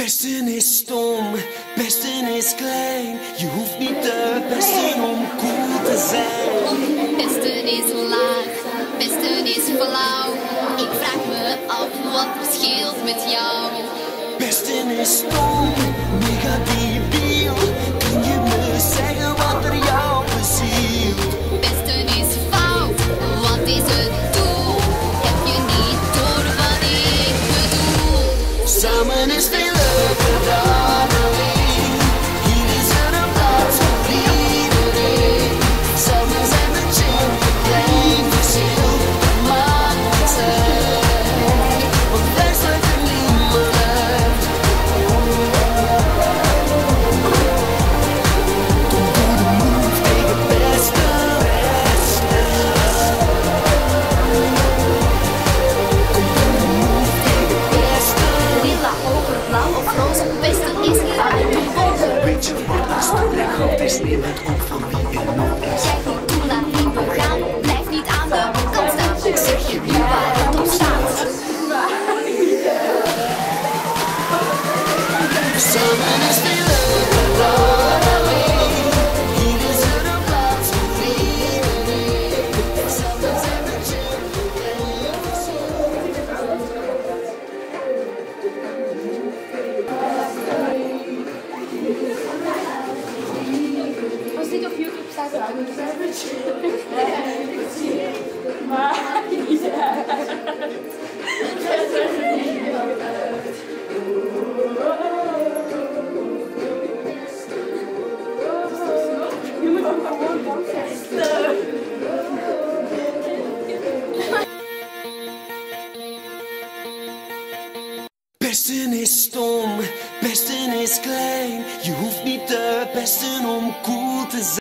Pesten is stom, pesten is klein. Je hoeft niet te pesten om cool te zijn. Pesten is laag, pesten is flauw. Ik vraag me af wat verschilt met jou. Pesten is stom, mega debiel. Kun je me zeggen wat er jou bezielt? Pesten is fout, wat is het doel? Heb je niet door wat ik bedoel? Samen is veel leuker dan alleen. Hier is er een plaats voor iedereen. Samen zijn we chill, een klein verschil maakt niks uit. Want wij sluiten niemand uit. Kom doe de move tegen pesten. Kom doe de move tegen pesten. Lila, ogen, blauw of roze, pesten is uit de boven. Weet je wat een stuk goud is? Neem het op van wie je nog is. Zeg niet toe, laat niet begaan. Blijf niet aan de kant staan. Ik zeg je nu waar het op staat. Samen is veel leuker dan alleen. Hier is er een plaats voor iedereen. Samen zijn we chill, klein verschil. Als dit op YouTube staat, dan moet maar je moet ook gewoon dansen. Pesten is stom, pesten is klein. Je hoeft niet te pesten om cool te zijn.